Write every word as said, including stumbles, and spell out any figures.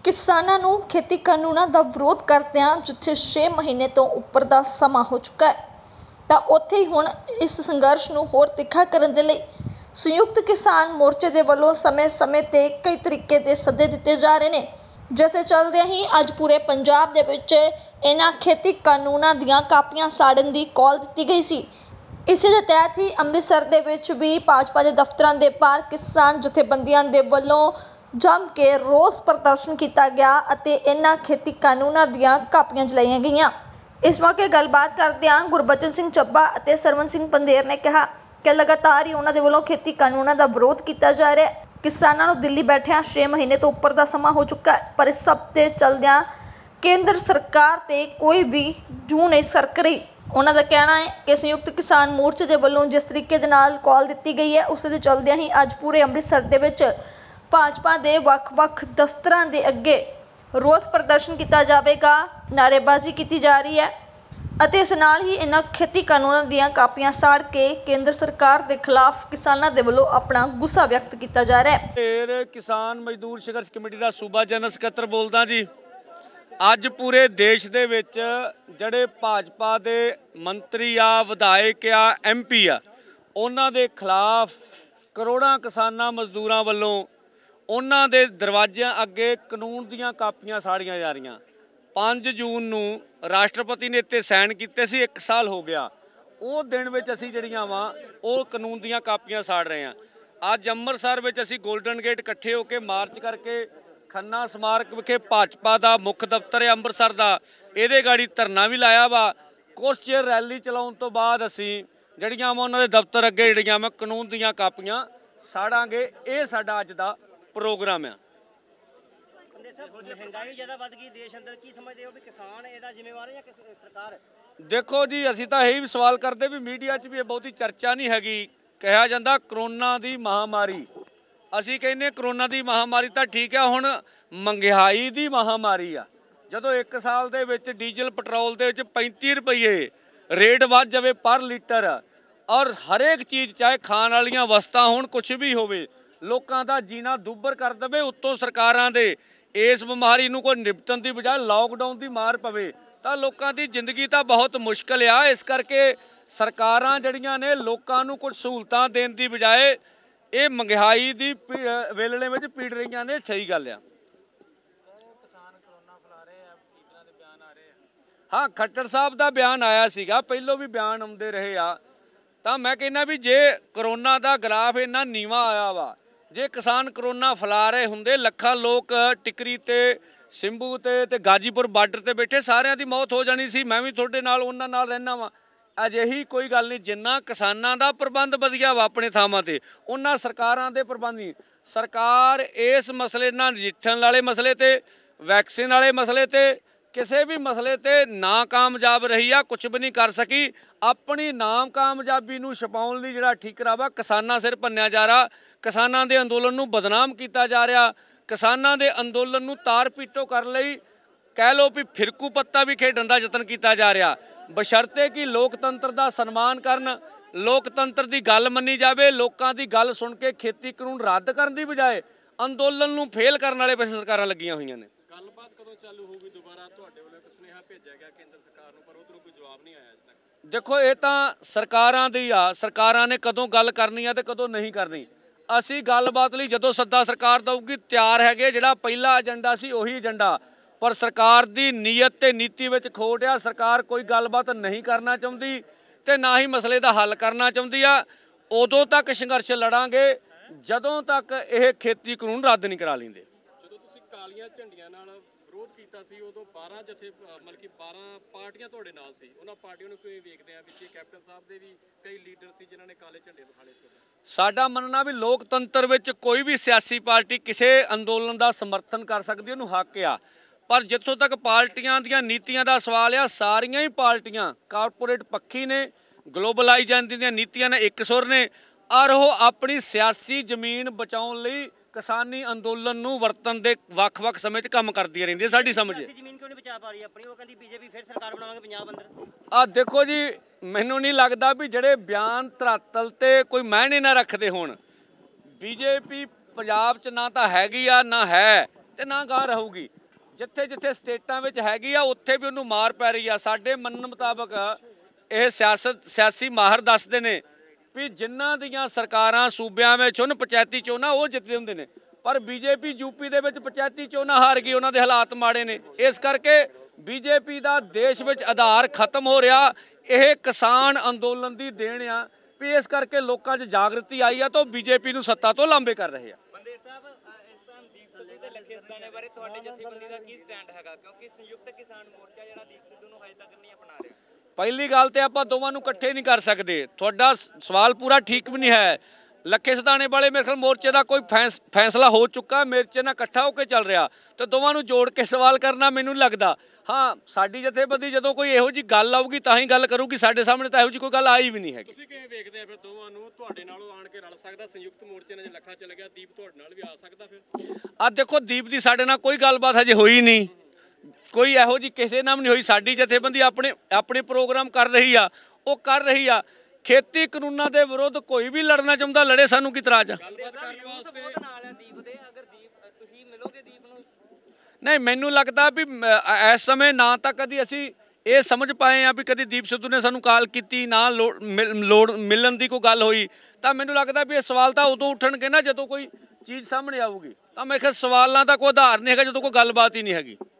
किसानों ਨੂੰ खेती कानूनों का विरोध करदਿਆਂ जिथे छे महीने तो उपर का समा हो चुका है तो उत्थे ही हुण इस संघर्ष ਨੂੰ होर तिखा करने के लिए संयुक्त किसान मोर्चे के वलों समय समय ते कई तरीके के सदे दिते जा रहे हैं। जिस चलदे ही अज पूरे पंजाब दे विच इन्हां खेती कानूनों दीयां कापियां साड़न की कॉल दी गई सी। इस दे तहत ही अमृतसर दे विच भी भाजपा के दफ्तरां दे बाहर किसान जथेबंदियां दे वलों जम के रोस प्रदर्शन किया गया अते इन्हां खेती कानूनों दीयां कापियां जलाईयां गईयां। इस मौके गलबात करदियां गुरबचन सिंह ਚੱਬਾ ਅਤੇ सरवण सिंह पंधेर ने कहा कि लगातार ही उन्हां दे वल्लों खेती कानूनों का विरोध किया जा रहा है। किसानों को दिल्ली बैठिया छे महीने तो उपर का समा हो चुका है, पर इस सब के चलदियां केंद्र सरकार ते कोई भी जूं नहीं सरक रही। उन्हां दा कहना है कि संयुक्त किसान मोर्चे के वल्लों जिस तरीके दे नाल कॉल दी गई है उस दे चलदियां ही अज पूरे अमृतसर दे विच भाजपा के वख-वख दफ्तरां दे अगे रोस प्रदर्शन किया जाएगा, नारेबाजी की जा रही है अते इस नाल ही इन्हां खेती कानूनों दीयां कापियां साड़ के केंद्र सरकार के खिलाफ किसानों के वल्लों अपना गुस्सा व्यक्त किया जा रहा है। फिर किसान मजदूर संघर्ष कमेटी का सूबा जनरल सकत्तर बोलदा जी। अज पूरे देश दे विच जिहड़े भाजपा के मंत्री आ विधायक आ एम पी आ उन्हां दे खिलाफ करोड़ां किसानां मजदूरां वल्लों उन्हां दे दरवाजिਆਂ अगे कानून दीयां कापियां साड़ियां जा रहीਆਂ। पाँच जून नूं राष्ट्रपति ने इत्ते साइन कीते सी, एक साल हो गया। ਉਹ दिन ਵਿੱਚ ਅਸੀਂ ਜਿਹੜੀਆਂ ਵਾ ਉਹ ਕਾਨੂੰਨ ਦੀਆਂ ਕਾਪੀਆਂ ਸਾੜ ਰਹੇ ਹਾਂ। ਅੱਜ ਅੰਮ੍ਰਿਤਸਰ ਵਿੱਚ ਅਸੀਂ ਗੋਲਡਨ ਗੇਟ ਇਕੱਠੇ ਹੋ ਕੇ ਮਾਰਚ ਕਰਕੇ ਖੰਨਾ ਸਮਾਰਕ ਵਿਖੇ ਭਾਜਪਾ ਦਾ ਮੁੱਖ ਦਫ਼ਤਰ ਹੈ ਅੰਮ੍ਰਿਤਸਰ ਦਾ, ਇਹਦੇ ਗਾੜੀ ਧਰਨਾ ਵੀ ਲਾਇਆ ਵਾ। ਕੁਛ ਚਿਰ ਰੈਲੀ ਚਲਾਉਣ ਤੋਂ ਬਾਅਦ ਅਸੀਂ ਜਿਹੜੀਆਂ ਵਾ ਉਹਨਾਂ ਦੇ ਦਫ਼ਤਰ ਅੱਗੇ ਜਿਹੜੀਆਂ ਵਾ ਕਾਨੂੰਨ ਦੀਆਂ ਕਾਪੀਆਂ ਸਾੜਾਂਗੇ। ਇਹ ਸਾਡਾ ਅੱਜ ਦਾ प्रोग्राम है। महंगाई ज़्यादा बढ़ गई देश अंदर, की समझते हो भी किसान इसदा जिम्मेवार है या सरकार? देखो जी, असीं तां यही सवाल करते भी मीडिया च भी ये बहुती चर्चा नहीं हैगी। कहा जाता करोना की महामारी, असीं कहने करोना की महामारी तो ठीक है, हुण महंगाई की महामारी आ। जदों एक साल दे विच डीजल पेट्रोल दे विच पैंती रुपये रेट वध जावे पर लीटर और हरेक चीज़ चाहे खाण वालियां वस्तां होण कुछ भी होवे लोगों का जीना दुभर कर दे, उत्तों सरकारां दे इस बीमारी नूं कोई निपटन की बजाय लॉकडाउन की मार पवे तो लोगों की जिंदगी तो बहुत मुश्किल आ। इस करके सरकारां जड़ियां ने लोगों नूं कुछ सहूलतां देण की बजाय ये महंगाई की वेलणे में पीड़ रही ने। सही गल आ। हाँ, खट्टर साहब का बयान आया सीगा, पहलों भी बयान आउंदे रहे आ। तो मैं कहना भी जे करोना का ग्राफ इन्ना नीवा आया वा, जे किसान करोना फैला रहे होंदे लखां लोग टिकरी ते सिंभू ते ते गाजीपुर बार्डर ते बैठे सारिਆਂ ਦੀ मौत हो जानी सी। मैं भी ਤੁਹਾਡੇ ਨਾਲ ਉਹਨਾਂ ਨਾਲ ਰਹਿਣਾ ਵਾ। अजिही कोई गल नहीं, जिन्ना किसानां दा प्रबंध वधिया वा अपने थावां ते उन्ना सरकारां दे प्रबंध नहीं। सरकार इस मसले नाल नजिठण वाले मसले ते वैक्सीन वाले मसले ते किसी भी मसले ते नाकामयाब रही आ, कुछ भी नहीं कर सकी। अपनी नाम कामयाबी नूं छपाउण लई जिहड़ा ठीकरा वा किसानां सिर भन्निया जा रहा, किसानां दे अंदोलन नूं बदनाम किया जा रहा, किसानां दे अंदोलन नूं तार पीटो कर लई कह लो भी फिरकू पत्ता भी खेडण दा यतन किया जा रहा, बशर्ते कि लोकतंत्र का सन्मान करन, लोकतंत्र की गल मनी जाए। लोगों की गल सुन के खेती कानून रद्द करने की बजाय अंदोलन नूं फेल करने वाले पासे सरकारां लगियां होईयां ने। गलबात कदों चालू होगी दोबारा? तुहाडे वल्लों एक सुनेहा भेजा गया केंद्र सरकार नूं, पर उधरों कोई जवाब नहीं आया अज तक। देखो ये तो सरकारां दी आ, सरकारां ने कदों गल करनी है तो कदों नहीं करनी। असी गलबात लई जदों सद्दा सरकार दऊगी तैयार हैगे। जिहड़ा पहला एजेंडा सी उही एजेंडा, पर सरकार की नीयत ते नीति विच खोट आ। सरकार कोई गलबात नहीं करना चाहुंदी ते ना ही मसले का हल करना चाहुंदी आ। उदों तक संघर्ष लड़ांगे जदों तक यह खेती कानून रद्द नहीं करा लैंदे। ਜਦੋਂ ਤੁਸੀਂ ਕਾਲੀਆਂ ਝੰਡੀਆਂ ਨਾਲ ਵਿਰੋਧ ਕੀਤਾ ਸੀ ਉਦੋਂ ਬਾਰਾਂ ਜਥੇ ਮਤਲਬ ਕਿ ਬਾਰਾਂ ਪਾਰਟੀਆਂ ਤੁਹਾਡੇ ਨਾਲ ਸੀ, ਉਹਨਾਂ ਪਾਰਟੀਆਂ ਨੂੰ ਕਿਵੇਂ ਵੇਖਦੇ ਆ? ਵਿੱਚ ਕੈਪਟਨ ਸਾਹਿਬ ਦੇ ਵੀ ਕਈ ਲੀਡਰ ਸੀ ਜਿਨ੍ਹਾਂ ਨੇ ਕਾਲੇ ਝੰਡੇ ਵਿਖਾਲੇ ਸੀ। ਸਾਡਾ ਮੰਨਣਾ ਵੀ ਲੋਕਤੰਤਰ ਵਿੱਚ ਕੋਈ ਵੀ ਸਿਆਸੀ ਪਾਰਟੀ ਕਿਸੇ ਅੰਦੋਲਨ ਦਾ ਸਮਰਥਨ ਕਰ ਸਕਦੀ, ਉਹਨੂੰ ਹੱਕ ਆ। पर जितों तक पार्टियां ਦੀਆਂ ਨੀਤੀਆਂ ਦਾ सवाल आ, सारियां ही पार्टियां कारपोरेट पक्षी ने, ग्लोबलाइजेशन ਦੀਆਂ ਨੀਤੀਆਂ ने एक सुर ने और वो अपनी सियासी जमीन बचाने लई किसानी अंदोलन नूं वरतन दे वख-वख समय च काम करदी रहिंदी। साडी समझ जमीन क्यों नहीं बचा पा रही अपनी? वो कहंदी बीजेपी फिर सरकार बनावांगे पंजाब अंदर। आ देखो जी, मैनूं नहीं लगदा भी जिहड़े बयान धरातल ते कोई मायने ना रखदे होण। बीजेपी पंजाब च ना तां हैगी आ ना है, ਤੇ ਨਾ ਗਾਂ ਰਹੂਗੀ। ਜਿੱਥੇ ਜਿੱਥੇ ਸਟੇਟਾਂ ਵਿੱਚ ਹੈਗੀ ਆ ਉੱਥੇ ਵੀ ਉਹਨੂੰ ਮਾਰ ਪੈ ਰਹੀ ਆ। ਸਾਡੇ ਮੰਨਣ ਮੁਤਾਬਕ ਇਹ ਸਿਆਸਤ ਸਿਆਸੀ ਮਾਹਰ ਦੱਸਦੇ ਨੇ ਵੀ ਜਿਨ੍ਹਾਂ ਦੀਆਂ ਸਰਕਾਰਾਂ ਸੂਬਿਆਂ ਵਿੱਚ ਹੁਣ ਪੰਚਾਇਤੀ ਚੋਣਾਂ ਉਹ ਜਿੱਤਦੇ ਹੁੰਦੇ ਨੇ, ਪਰ ਬੀਜੇਪੀ ਯੂਪੀ ਦੇ ਵਿੱਚ ਪੰਚਾਇਤੀ ਚੋਣਾਂ ਹਾਰ ਗਈ, ਉਹਨਾਂ ਦੇ ਹਾਲਾਤ ਮਾੜੇ ਨੇ। ਇਸ ਕਰਕੇ ਬੀਜੇਪੀ ਦਾ ਦੇਸ਼ ਵਿੱਚ ਆਧਾਰ ਖਤਮ ਹੋ ਰਿਹਾ। ਇਹ ਕਿਸਾਨ ਅੰਦੋਲਨ ਦੀ ਦੇਣ ਆ ਵੀ ਇਸ ਕਰਕੇ ਲੋਕਾਂ 'ਚ ਜਾਗਰਤੀ ਆਈ ਆ ਤਾਂ ਬੀਜੇਪੀ ਨੂੰ ਸੱਤਾ ਤੋਂ ਲਾਂਬੇ ਕਰ ਰਹੇ ਆ। ਬੰਦੇ ਸਾਹਿਬ ਇਸ ਟਾਈਮ ਦੀਪ ਸਿੱਧੂ ਤੇ ਲੱਖੇ ਸਦਾਨੇ ਬਾਰੇ ਤੁਹਾਡੇ ਜਥੇਬੰਦੀ ਦਾ ਕੀ ਸਟੈਂਡ ਹੈਗਾ, ਕਿਉਂਕਿ ਸੰਯੁਕਤ ਕਿਸਾਨ ਮੋਰਚਾ ਜਿਹੜਾ ਦੀਪ ਸਿੱਧੂ ਨੂੰ ਹਜੇ ਤੱਕ ਨਹੀਂ ਅਪਣਾ ਰਿਹਾ? ਪਹਿਲੀ ਗੱਲ ਤੇ ਆਪਾਂ ਦੋਵਾਂ ਨੂੰ ਇਕੱਠੇ ਨਹੀਂ ਕਰ ਸਕਦੇ। ਤੁਹਾਡਾ ਸਵਾਲ ਪੂਰਾ ਠੀਕ ਵੀ ਨਹੀਂ ਹੈ। ਲੱਖੇ ਸਦਾਨੇ ਵਾਲੇ ਮੇਰੇ ਖਿਆਲ ਮੋਰਚੇ ਦਾ ਕੋਈ ਫੈਸ ਫੈਸਲਾ ਹੋ ਚੁੱਕਾ, ਮੇਰਚੇ ਨਾਲ ਇਕੱਠਾ ਹੋ ਕੇ ਚੱਲ ਰਿਹਾ, ਤੇ ਦੋਵਾਂ ਨੂੰ ਜੋੜ ਕੇ ਸਵਾਲ ਕਰਨਾ ਮੈਨੂੰ ਲੱਗਦਾ। ਹਾਂ, ਸਾਡੀ ਜਥੇਬੰਦੀ ਜਦੋਂ ਕੋਈ ਇਹੋ ਜੀ ਗੱਲ ਆਊਗੀ ਤਾਂ ਹੀ ਗੱਲ ਕਰੂਗੀ, ਸਾਡੇ ਸਾਹਮਣੇ ਤਾਂ ਇਹੋ ਜੀ ਕੋਈ ਗੱਲ ਆਈ ਵੀ ਨਹੀਂ ਹੈਗੀ। ਤੁਸੀਂ ਕਿਵੇਂ ਵੇਖਦੇ ਆ ਫਿਰ ਦੋਵਾਂ ਨੂੰ? ਤੁਹਾਡੇ ਨਾਲੋਂ ਆਣ ਕੇ ਰਲ ਸਕਦਾ ਸੰਯੁਕਤ ਮੋਰਚੇ ਨਾਲ? ਜੇ ਲੱਖਾ ਚਲ ਗਿਆ, ਦੀਪ ਤੁਹਾਡੇ ਨਾਲ ਵੀ ਆ ਸਕਦਾ ਫਿਰ? ਆ ਦੇਖੋ, ਦੀਪ ਦੀ ਸਾਡੇ ਨਾਲ ਕੋਈ ਗੱਲਬਾਤ ਹਜੇ ਹੋਈ ਨਹੀਂ, ਕੋਈ ਇਹੋ ਜੀ ਕਿਸੇ ਨਾਲ ਵੀ ਨਹੀਂ ਹੋਈ। ਸਾਡੀ ਜਥੇਬੰਦੀ ਆਪਣੇ ਆਪਣੇ ਪ੍ਰੋਗਰਾਮ ਕਰ ਰਹੀ ਆ, ਉਹ ਕਰ ਰਹੀ ਆ। ਖੇਤੀ ਕਾਨੂੰਨਾਂ ਦੇ ਵਿਰੁੱਧ ਕੋਈ ਵੀ ਲੜਨਾ ਚਾਹੁੰਦਾ ਲੜੇ, ਸਾਨੂੰ ਕੀ ਇਤਰਾਜ਼ ਆ? ਗੱਲਬਾਤ ਕਰਨ ਵਾਸਤੇ ਨਾਲ ਹੈ ਦੀਪ ਦੇ, ਅਗਰ ਦੀਪ ਤੁਸੀਂ ਮਿਲੋਗੇ ਦੀਪ ਨੂੰ? ਨਹੀਂ, ਮੈਨੂੰ ਲੱਗਦਾ ਵੀ ਮ- ਇਸ ਸਮੇਂ ਨਾ ਤਾਂ ਕਦੀ ਅਸੀਂ ਇਹ ਸਮਝ ਪਾਏ ਆ ਵੀ ਕਦੀ ਦੀਪ ਸਿੱਧੂ ਨੇ ਸਾਨੂੰ ਕਾਲ ਕੀਤੀ, ਨਾ ਲੋੜ ਮਿਲ- ਲੋੜ ਮਿਲਣ ਦੀ ਕੋਈ ਗੱਲ ਹੋਈ। ਤਾਂ ਮੈਨੂੰ ਲੱਗਦਾ ਵੀ ਇਹ ਸਵਾਲ ਤਾਂ ਉਦੋਂ ਉੱਠਣਗੇ ਨਾ ਜਦੋਂ ਕੋਈ ਚੀਜ਼ ਸਾਹਮਣੇ ਆਊਗੀ। ਤਾਂ ਮੈਂ ਕਿਹਾ ਸਵਾਲਾਂ ਦਾ ਕੋਈ ਆਧਾਰ ਨਹੀਂ ਹੈਗਾ ਜਦੋਂ ਕੋਈ ਗੱਲਬਾਤ ਹੀ ਨਹੀਂ ਹੈਗੀ।